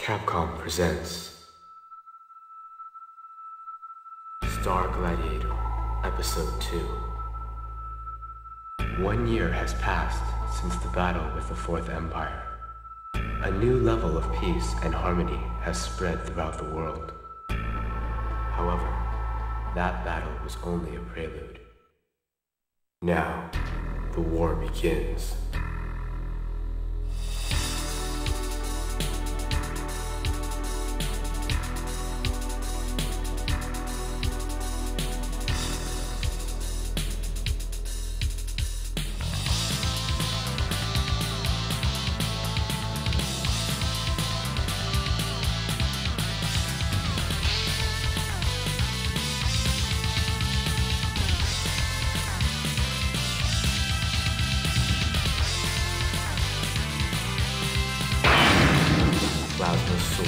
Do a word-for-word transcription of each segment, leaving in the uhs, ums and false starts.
Capcom presents Star Gladiator, Episode two. One year has passed since the battle with the Fourth Empire. A new level of peace and harmony has spread throughout the world. However, that battle was only a prelude. Now, the war begins. Sword.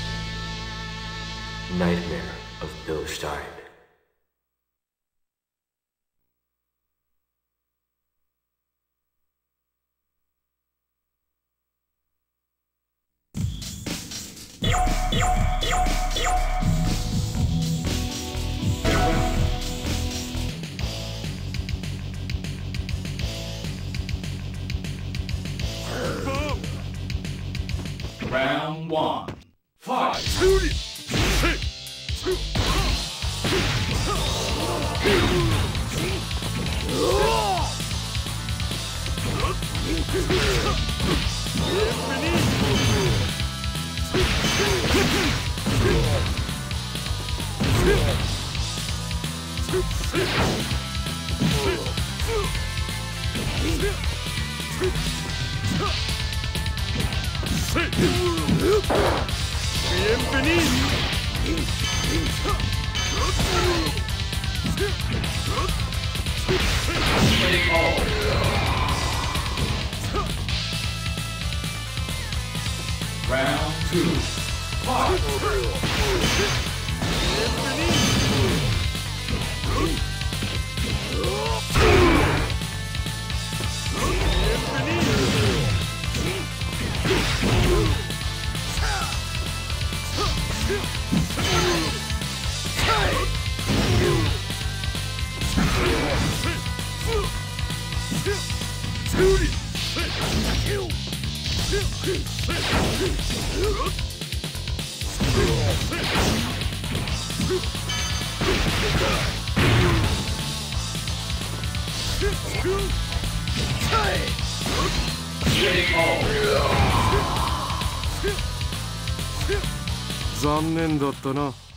Nightmare of Bilstein. Round one. Fight! Bienvenido. Take all. Round two. Fight! Take all. 残念だったな。